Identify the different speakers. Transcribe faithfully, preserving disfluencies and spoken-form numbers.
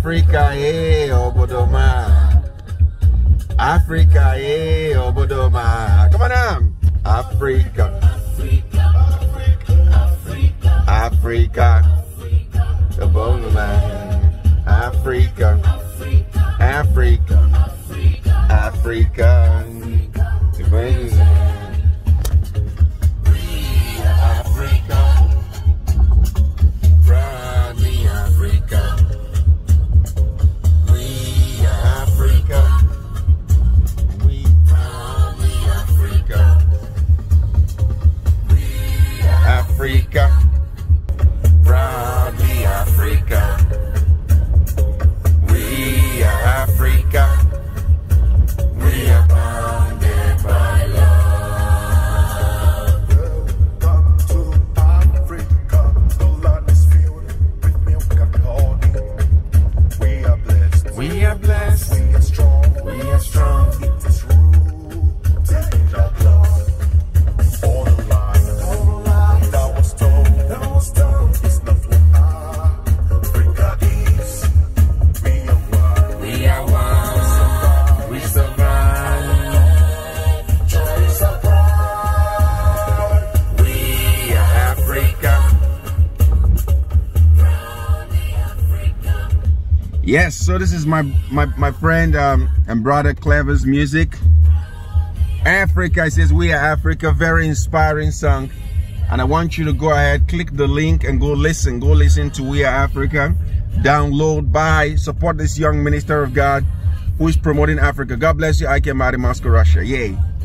Speaker 1: Africa, eh, Obodoma. Africa, eh, Obodoma. Come on now. Africa. Africa. Obodoma. Africa. Africa. Africa. Africa, proudly Africa. We are Africa. We are bounded by love.
Speaker 2: Welcome to Africa. The land is filled with milk and honey. We are blessed.
Speaker 1: We are blessed.
Speaker 2: We are strong.
Speaker 1: We are strong.
Speaker 2: It is rooted in our blood. All the land. That was told. That was told. It's not what Africa is. We are one.
Speaker 1: We are one. We survive.
Speaker 2: Choice of pride.
Speaker 1: We are Africa. Yes, so this is my my, my friend um, and brother Clever's music. Africa, it says we are Africa. Very inspiring song. And I want you to go ahead, click the link and go listen. Go listen to We Are Africa. Download, buy, support this young minister of God who is promoting Africa. God bless you. I came out of Moscow, Russia. Yay.